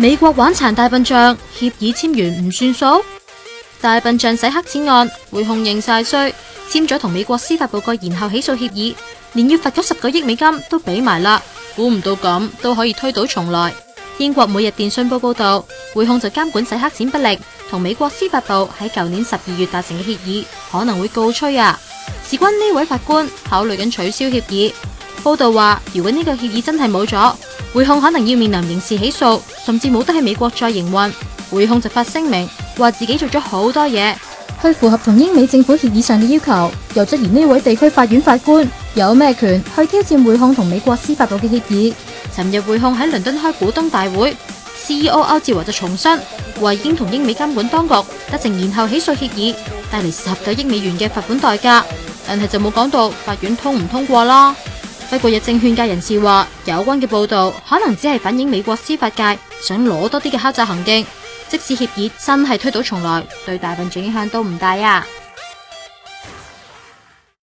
美國玩殘大笨象，協議簽完唔算數。大笨象洗黑錢案，匯控認晒衰，簽咗同美國司法部個延後起訴協議，連要罰咗19億美金都俾埋啦。估唔到咁都可以推倒重來。英國每日電訊報報道，匯控就監管洗黑錢不力，同美國司法部喺舊年12月達成嘅協議可能會告吹啊。事關呢位法官考慮緊取消協議。報道話，如果呢個協議真係冇咗，匯控可能要面臨刑事起訴，甚至冇得喺美國再營運。匯控就發聲明話自己做咗好多嘢，去符合同英美政府協議上嘅要求，又質疑呢位地區法院法官有咩權去挑戰匯控同美國司法部嘅協議。尋日匯控喺倫敦開股東大會 ，CEO 歐志華就重申話已經同英美監管當局達成延後起訴協議，帶嚟19億美元嘅罰款代價，但係就冇講到法院通唔通過啦。不過有證券界人士話，有關嘅報道可能只係反映美國司法界想攞多啲嘅敲詐行徑，即使協議真係推倒重來，對大笨象影響都唔大啊。